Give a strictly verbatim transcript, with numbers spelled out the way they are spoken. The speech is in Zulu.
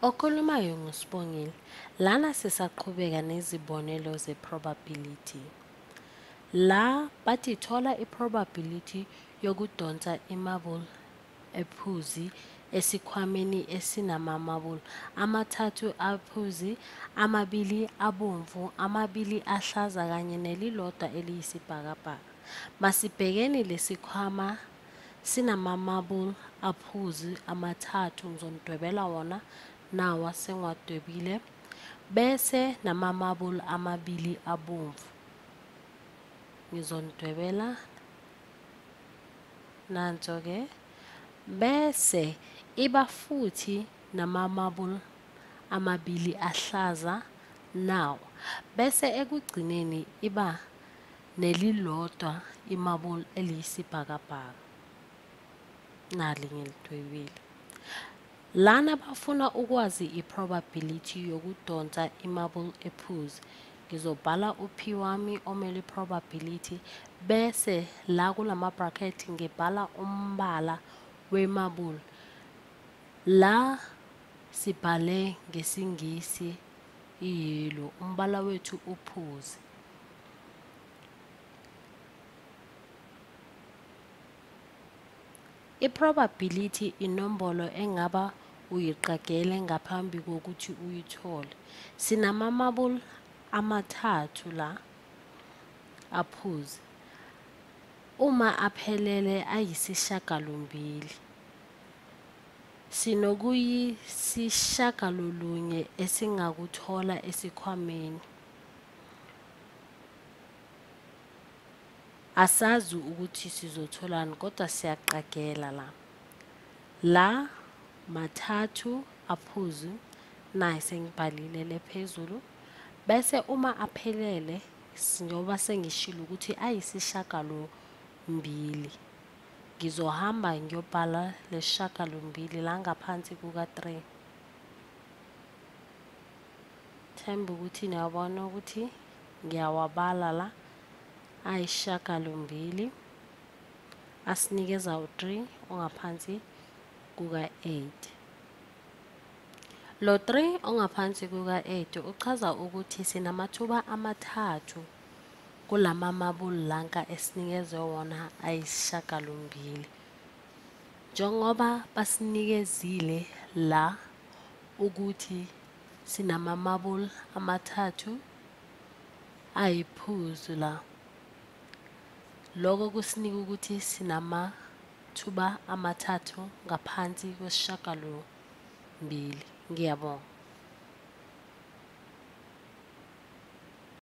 Okhulumayo nguSibongile. Lana sisaqhubeka nezibonelo ze-probability. La bathi thola i-probability yokudonsa imabule ephuzi esikhwameni esinamamabule amathathu aphuzi, amabili abomvu, amabili ahlaza kanye nelilodwa eliyisibhakabhaka. Masibhekeni lesikhwama sinamamabule aphuzi amathathu, ngizomdwebela wona nawa sengiwadwebile, bese namamabule amabili abomvu. Ngizondwebela nanso-ke, bese iba futhi namamabule amabili ahlaza nawo, bese ekugcineni iba nelilodwa imabule eliyisibhakabhaka. Nali ngilidwebile. Lana bafuna ukwazi i-probability yokudonsa imabule ephuzi. Ngizobhala u-P wami omele i-probability bese la kulama bracket ngibhala umbala wemabule. La sibhale ngesingisi i-yellow, umbala wethu uphuzi. I-probability inombolo engaba uyiqagele ngaphambi kokuthi uyithole. Sinamamabule amathathu la aphuzi. Uma aphelele ayisishiyagalombili, sinokuyisishiyagalolunye esingakuthola esikhwameni. Asazi ukuthi sizotholani kodwa siyaqagela la. La mathathu aphuzi, nayi sengibhalile le phezulu. Bese uma aphelele, njengoba sengishilo ukuthi ayisishiyagalombili, ngizohamba ngiyobhala lesishiyagalombili la ngaphansi kuka three. Themba ukuthi niyabona ukuthi ngiyawabala la. Ayisishiyagalombili asinikeza u-three ongaphansi kuka-eight. Lo three ongaphansi kuka-eight uchaza ukuthi sinamathuba amathathu kulamamabule lanka esinikezwe wona ayisishiyagalombili. Njengoba basinikezile la ukuthi sinamamabule amathathu ayiphuzu la. Lokho kusinika ukuthi sinamathuba amathathu ngaphansi kwesishiyagalombili. Ngiyabonga.